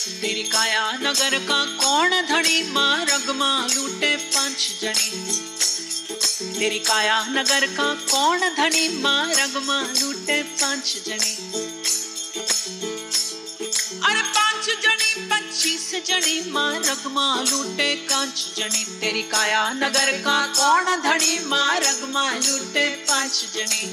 तेरी काया नगर का कौन धनी, माँ रगमा लूटे 5 जनी। तेरी काया नगर का कौन धनी, माँ रगमा लूटे 5 जनी। अरे 5 जनी 25 जनी, माँ रगमा लूटे 5 जनी। तेरी काया नगर का कौन धनी, माँ रगमा लूटे 5 जनी।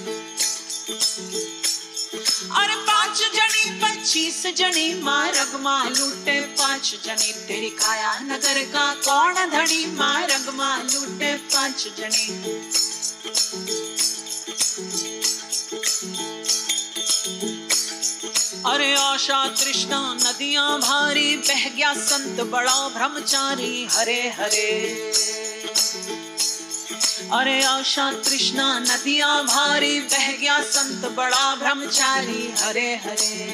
अरे 5 जनी 25 जनी, माँ रगमा लूटे 5 जनी। तेरी काया नगर का कौन धनी, माँ रगमा लूटे 5 जनी। अरे आशा तृष्णा नदियां भारी, बह गया संत बड़ा ब्रह्मचारी, हरे हरे। अरे आशा तृष्णा नदियां भारी, बह गया संत बड़ा ब्रह्मचारी, हरे हरे।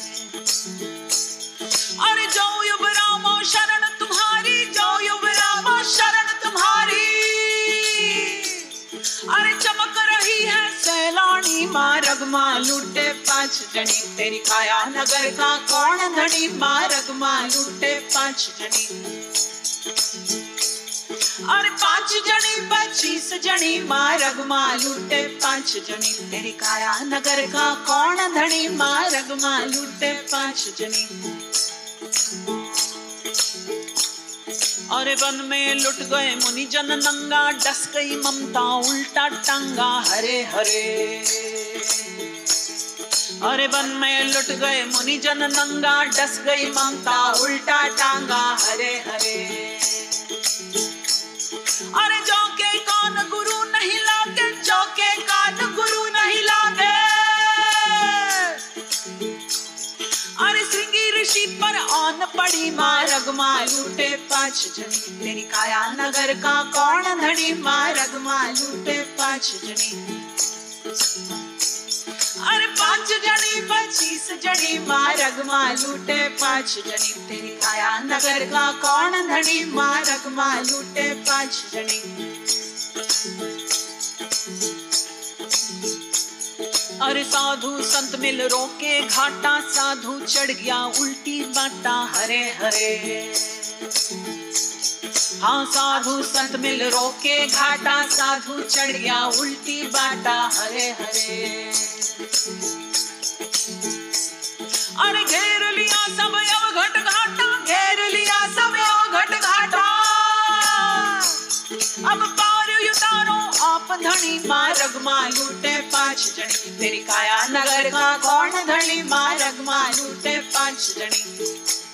अरे जो युग रामो शरण तुम्हारी, जो युग रामो शरण तुम्हारी। अरे चमक रही है सैलानी, माँ रगमा लूटे 5 जनी। तेरी काया नगर का कौन धनी, माँ रगमा लूटे 5 जनी। अरे 5 जनी 25 जनी, माँ रगमा लूटे 5 जनी। तेरी काया नगर का कौन धनी, माँ रगमा लूटे 5 जनी। अरे वन में लुट गए मुनि जन नंगा, डस गई ममता उल्टा टांगा, हरे हरे। अरे वन में लुट गए मुनि जन नंगा, डस गई ममता उल्टा टांगा, हरे हरे। अरे जो के कान गुरु नहीं लागे, जो के कान गुरु नहीं लागे। अरे श्रृंगी ऋषि पर आन पड़ी, माँ रगमा लूटे 5 जनी। तेरी काया नगर का कौन धनी, माँ रगमा लूटे 5 जनी। अरे 5 जनी 25 जनी, माँ रगमा लूटे 5 जनी। तेरी काया नगर का कौन धनी, माँ रगमा लूटे 5 जनी। अरे साधु संत मिल रोके घाटा, साधु चढ़ गया उल्टी बाटा, हरे हरे। हाँ साधु संत मिल रोके घाटा, साधु चढ़ गया उल्टी बाटा, हरे हरे। अरे घेर लिया सब अवघट घाटा, घेर लिया सब अवघट घाटा। अब पार उतारो आप धनी, माँ रगमा लूटे 5 जनी। तेरी काया नगर का कौन धनी, माँ रगमा लूटे 5 जनी।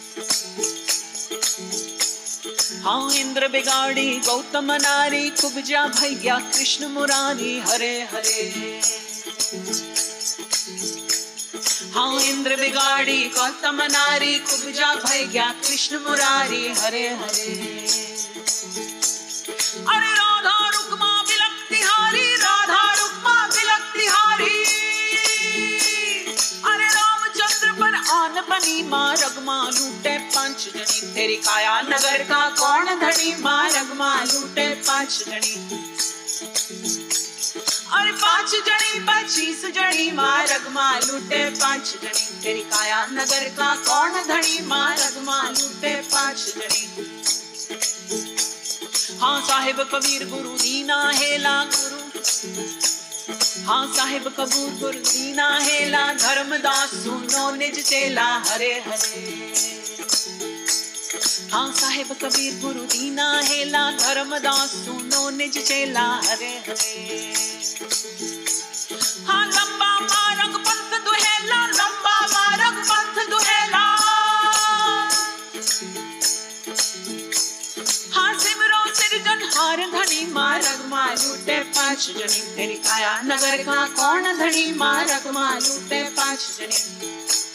हाँ इंद्र बिगाड़ी गौतम नारी, कुब्जा भैया कृष्ण मुरारी, हरे हरे। हाँ इंद्र बिगाड़ी गौतम नारी, कुब्जा भैया कृष्ण मुरारी, हरे हरे। अरे राधा रुक्मा बिलखती हारी, राधा रुक्मा बिलखती हारी। अरे रामचंद्र पर आन बनी, माँ रगमा लूटे 5 जनी। तेरी काया नगर का कौन धनी, माँ रगमा लूटे 5 जनी। अरे 5 जनी 25 जनी, माँ रगमा लूटे 5 जनी। तेरी काया नगर का कौन धनी, माँ रगमा लूटे 5 जनी। हाँ साहिब कबीर गुरु दीना हेला गुरु, हाँ साहिब कबूर गुरु दीना हेला, धर्मदास सुनो निज चेला, हरे हरे। हाँ साहिब कबीर गुरु दीना हेला, धर्मदास सुनो निज चेला, हरे हरे। हाँ लंबा मार्ग पंथ दुहेला, लंबा मार्ग पंथ दुहेला। हाँ सिमरो सिरजनहार धनी, माँ रगमा लूटे 5 जनी। तेरी काया नगर का कौन धनी, माँ रगमा लूटे 5 जनी।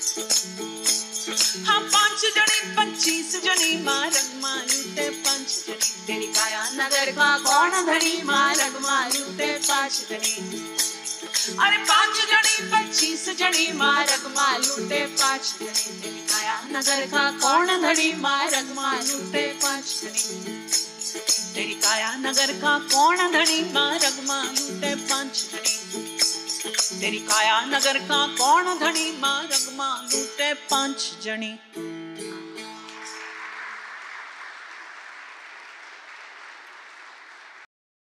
हाँ 5 जनी 25 जनी, माँ रगमा लूटे 5 जनी। तेरी काया नगर का कौन धनी, माँ रगमा लूटे 5 जनी। अरे 5 जनी 25 जनी, माँ रगमा लूटे 5 जनी। तेरी काया नगर का कौन धनी, माँ रगमा लूटे 5 जनी। तेरी काया नगर का कौन धनी, माँ रगमा लूटे 5 जनी। तेरी काया नगर का कौन धनी, माँ रगमा लूटे 5 जनी।